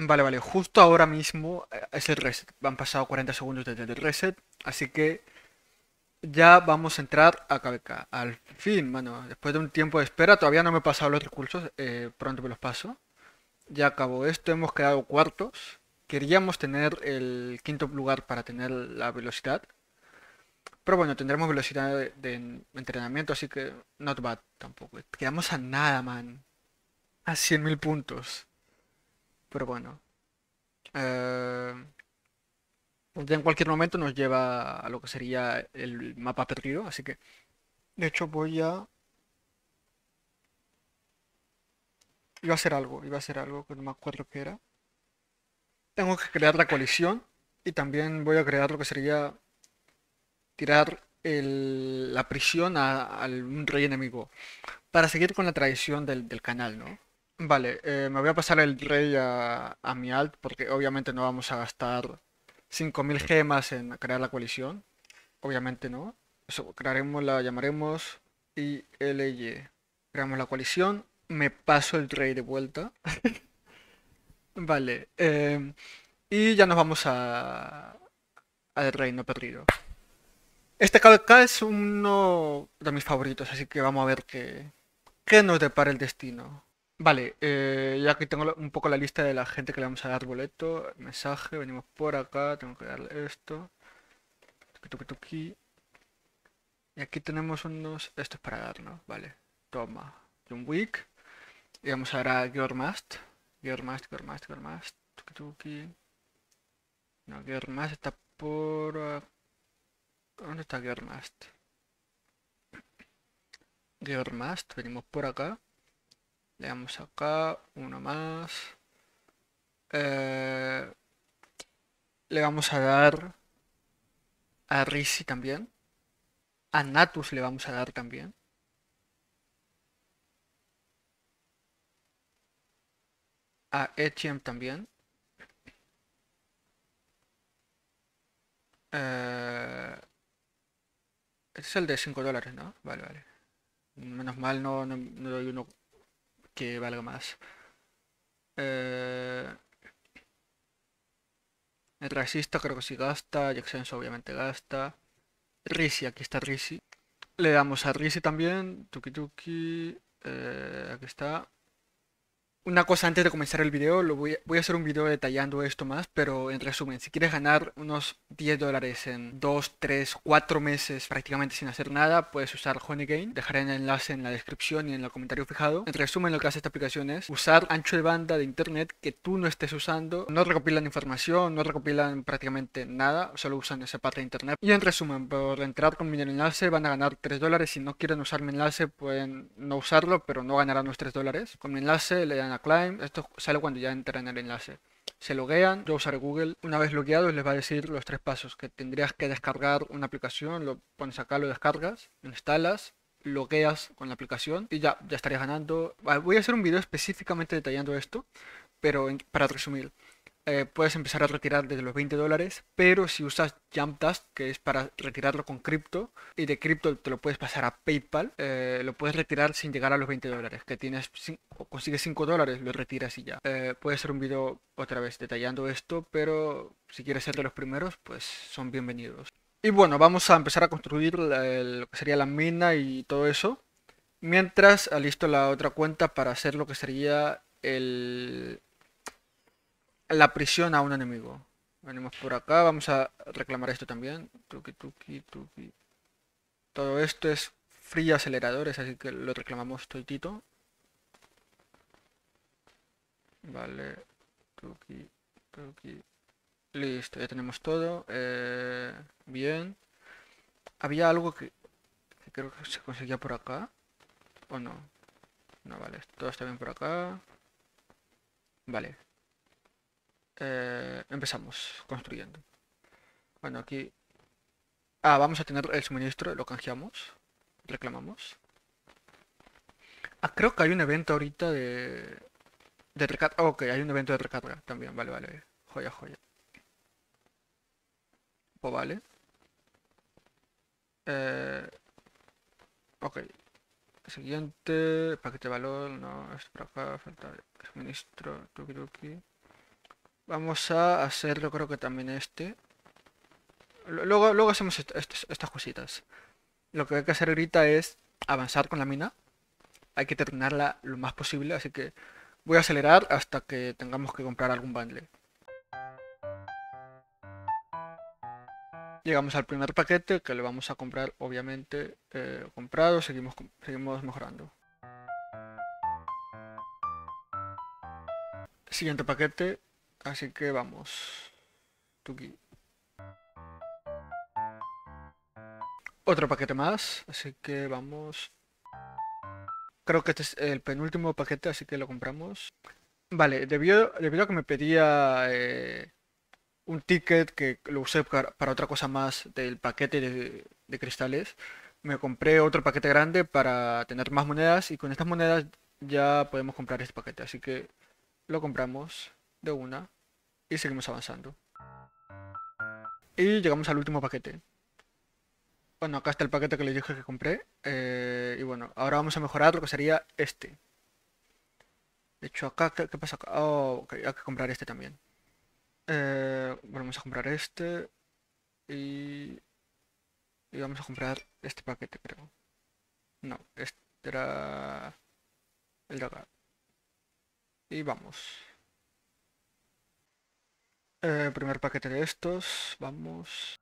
Vale, vale, justo ahora mismo es el reset. Han pasado 40 segundos desde el reset, así que ya vamos a entrar a KBK. Al fin, mano, después de un tiempo de espera, todavía no me he pasado los recursos, pronto me los paso. Ya acabó esto, hemos quedado cuartos. Queríamos tener el quinto lugar para tener la velocidad, pero bueno, tendremos velocidad de entrenamiento, así que not bad tampoco. Quedamos a nada, man. A 100.000 puntos. Pero bueno. eh, ya en cualquier momento nos lleva a lo que sería el mapa perdido, así que de hecho voy a... iba a hacer algo que no me acuerdo qué era. Tengo que crear la coalición y también voy a crear lo que sería tirar la prisión a un rey enemigo para seguir con la tradición del canal, ¿no? Vale, me voy a pasar el rey a mi alt porque obviamente no vamos a gastar 5.000 gemas en crear la coalición. Obviamente no. Eso, crearemos, la llamaremos ILY. Creamos la coalición. Me paso el rey de vuelta. Vale. Y ya nos vamos al reino perdido. Este KVK es uno de mis favoritos, así que vamos a ver qué nos depara el destino. Vale, ya aquí tengo un poco la lista de la gente que le vamos a dar boleto. Mensaje, venimos por acá, tengo que darle esto. Tuki, tuki, tuki. Y aquí tenemos unos... Esto es para darnos, vale. Toma. John Wick. Y vamos a dar a Geormast. Geormast. Tuki, tuki. No, Geormast está por... ¿Dónde está Geormast? Geormast, venimos por acá. Le damos acá, uno más. Eh, le vamos a dar a Risi también. A Natus le vamos a dar también. A Etienne también. Eh, este es el de $5, ¿no? Vale, vale. Menos mal no doy uno que valga más. Eh, el racista creo que sí gasta. Jackson obviamente gasta. Risi, aquí está Risi. Le damos a Risi también. Tuki tuki. Aquí está. Una cosa antes de comenzar el video, voy a hacer un video detallando esto más, pero en resumen, si quieres ganar unos $10 en 2, 3, 4 meses prácticamente sin hacer nada, puedes usar Honeygain. Dejaré el enlace en la descripción y en el comentario fijado. En resumen, lo que hace esta aplicación es usar ancho de banda de internet que tú no estés usando. No recopilan información, no recopilan prácticamente nada, solo usan esa parte de internet. Y en resumen, por entrar con mi enlace van a ganar $3. Si no quieren usar mi enlace, pueden no usarlo, pero no ganarán los $3. Con mi enlace le dan a Climb. Esto sale cuando ya entran en el enlace. Se loguean, yo usaré Google. Una vez logueados les va a decir los tres pasos, que tendrías que descargar una aplicación, lo pones acá, lo descargas, lo instalas, logueas con la aplicación y ya estarías ganando. Voy a hacer un video específicamente detallando esto, pero para resumir, puedes empezar a retirar desde los $20, pero si usas Jump Dust, que es para retirarlo con cripto, y de cripto te lo puedes pasar a PayPal, lo puedes retirar sin llegar a los $20, que tienes, o consigues $5, lo retiras y ya. Puede ser un video otra vez detallando esto, pero si quieres ser de los primeros, pues son bienvenidos. Y bueno, vamos a empezar a construir lo que sería la mina y todo eso. Mientras alisto la otra cuenta para hacer lo que sería la prisión a un enemigo. Venimos por acá, vamos a reclamar esto también. Tuki, tuki, tuki. Todo esto es free aceleradores, así que lo reclamamos toditito. Vale, tuki, tuki. Listo, ya tenemos todo. Bien. Había algo que creo que se conseguía por acá. ¿O no? No, vale, todo está bien por acá. Vale. Empezamos construyendo. Bueno, aquí... Ah, vamos a tener el suministro, lo canjeamos. Reclamamos. Ah, creo que hay un evento ahorita de recarga. Ok, hay un evento de recarga también. Vale, vale. Joya, joya. Pues vale. Eh, ok. Siguiente. Paquete de valor. No, esto por acá. Falta suministro. Tuki tuki. Vamos a hacer, yo creo que también este. Luego hacemos estas cositas. Lo que hay que hacer ahorita es avanzar con la mina. Hay que terminarla lo más posible, así que voy a acelerar hasta que tengamos que comprar algún bundle. Llegamos al primer paquete que le vamos a comprar, obviamente, comprado. Seguimos mejorando. Siguiente paquete, así que vamos. Tuki. Otro paquete más, así que vamos. Creo que este es el penúltimo paquete, así que lo compramos. Vale, debido a que me pedía un ticket que lo usé para otra cosa más del paquete de cristales, me compré otro paquete grande para tener más monedas y con estas monedas ya podemos comprar este paquete. Así que lo compramos de una y seguimos avanzando. Y llegamos al último paquete. Bueno, acá está el paquete que les dije que compré. Y bueno, ahora vamos a mejorar lo que sería este. De hecho, acá, ¿qué pasa acá? Oh, ok, hay que comprar este también. Bueno, vamos a comprar este y, y vamos a comprar este paquete, creo. No, este era el de acá. Y vamos. Primer paquete de estos, vamos.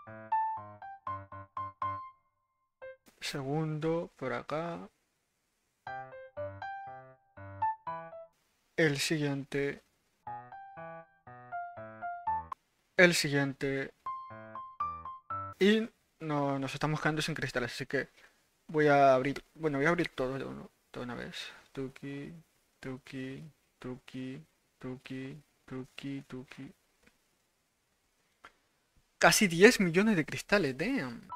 Segundo, por acá. El siguiente. El siguiente. Y no, nos estamos quedando sin cristales, así que voy a abrir. Bueno, voy a abrir todo de una vez. Tuki, tuki, tuki, tuki, tuki, tuki. Casi 10 millones de cristales, damn.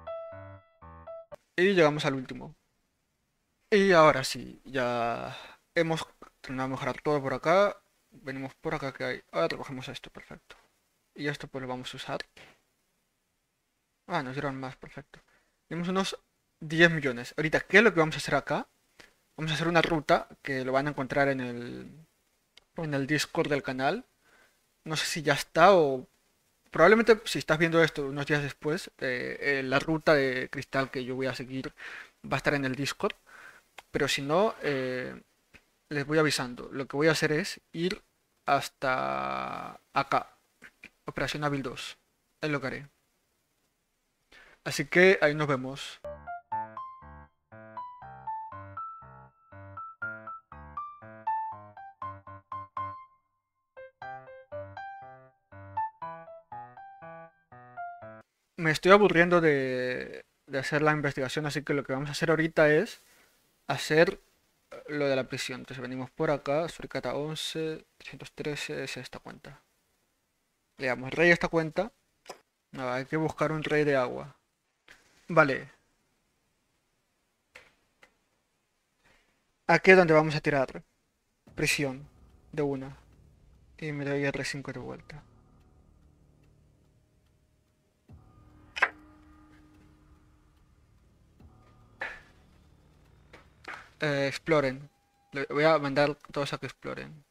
Y llegamos al último. Y ahora sí, ya hemos terminado de mejorar todo por acá. Venimos por acá que hay. Ahora recogemos esto, perfecto. Y esto pues lo vamos a usar. Ah, nos dieron más, perfecto. Tenemos unos 10 millones. Ahorita, ¿qué es lo que vamos a hacer acá? Vamos a hacer una ruta que lo van a encontrar en el Discord del canal. No sé si ya está o probablemente si estás viendo esto unos días después, la ruta de cristal que yo voy a seguir va a estar en el Discord. Pero si no, les voy avisando. Lo que voy a hacer es ir hasta acá. Operación Avil 2. Es lo que haré. Así que ahí nos vemos. Me estoy aburriendo de hacer la investigación, así que lo que vamos a hacer ahorita es hacer lo de la prisión. Entonces venimos por acá, Suricata 11, 313 es esta cuenta. Le damos rey a esta cuenta. Nada, hay que buscar un rey de agua. Vale, aquí es donde vamos a tirar prisión de una. Y me doy R5 de vuelta. Exploren. Le voy a mandar todos a que exploren.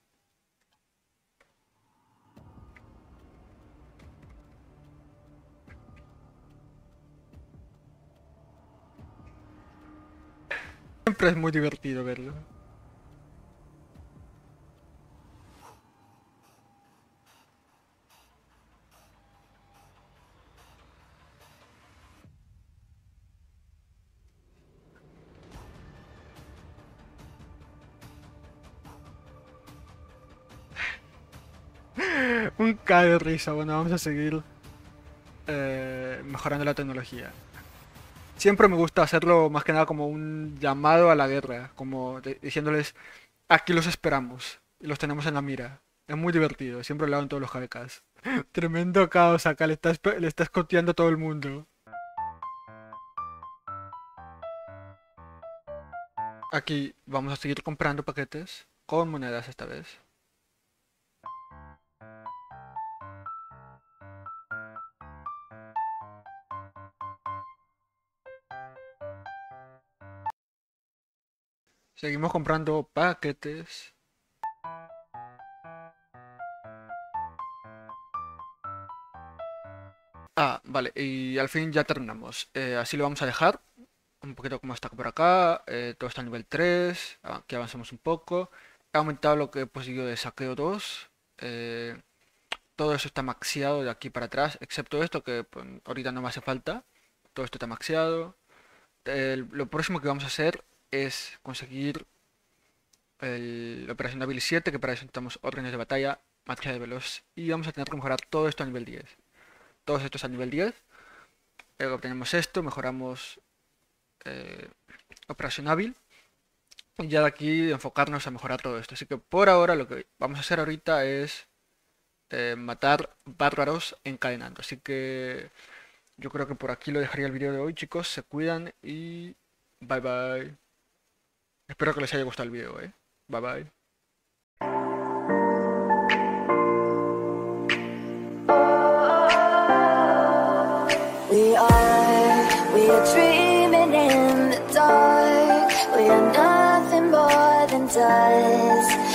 Siempre es muy divertido verlo. Un K de risa. Bueno, vamos a seguir mejorando la tecnología. Siempre me gusta hacerlo más que nada como un llamado a la guerra, como diciéndoles, aquí los esperamos y los tenemos en la mira. Es muy divertido, siempre lo hago en todos los HDKs. Tremendo caos acá, le está escoteando a todo el mundo. Aquí vamos a seguir comprando paquetes con monedas esta vez. Seguimos comprando paquetes. Vale, y al fin ya terminamos. Así lo vamos a dejar. Un poquito como está por acá. Todo está a nivel 3. Aquí avanzamos un poco. He aumentado lo que he conseguido de saqueo 2. eh, Todo eso está maxeado de aquí para atrás. Excepto esto que pues, ahorita no me hace falta. Todo esto está maxeado. Lo próximo que vamos a hacer es conseguir la operación de Bill 7, que para eso necesitamos órdenes de batalla, marcha de veloz, y vamos a tener que mejorar todo esto a nivel 10. Todos estos a nivel 10. Luego obtenemos esto, mejoramos eh, operación hábil. Y ya de aquí enfocarnos a mejorar todo esto. Así que por ahora lo que vamos a hacer ahorita es matar bárbaros encadenando. Así que yo creo que por aquí lo dejaría el video de hoy, chicos. Se cuidan y bye bye. Espero que les haya gustado el video, Bye bye. We are dreaming in the dark. We are nothing more than dust.